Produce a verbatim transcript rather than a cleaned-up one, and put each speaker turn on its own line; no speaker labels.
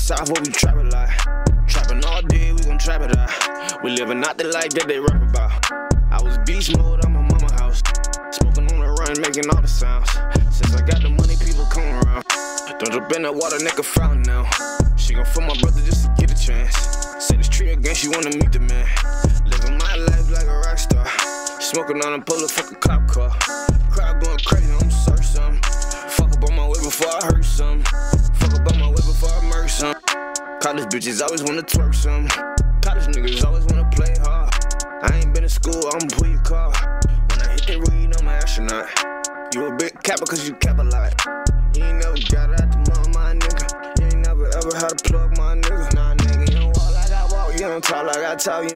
south where we trap it like. Trapping all day, we gon' trap it out. We living out the life that they rap about. I was beast mode at my mama house. Smoking on the run, making all the sounds. Since I got the money, people come around. Don't jump in that water, nigga fountain now. She gon' fuck my brother just to get a chance. Say this tree again, she wanna meet the man. Living my life like a rock star. Smoking on a pull a fucking cop car. Crowd going crazy, I'ma search some. Fuck up on my way before I hurt some. Fuck up on my way before I murder some. College bitches always wanna twerk some. College niggas always wanna play hard. I ain't been in school, I'ma pull your car. When I hit that weed, I'm an astronaut. You a big capper cause you cap a lot. You ain't never got it out the mud, my nigga. You ain't never ever had to plug my nigga. Nah, nigga, you don't walk like I walk, you don't talk like I talk.